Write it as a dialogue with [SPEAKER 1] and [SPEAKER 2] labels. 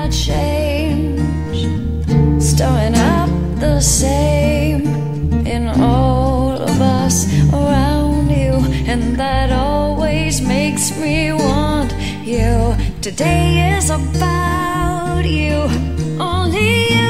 [SPEAKER 1] cannot change, stirring up the same in all of us around you, and that always makes me want you. Today is about you, only you.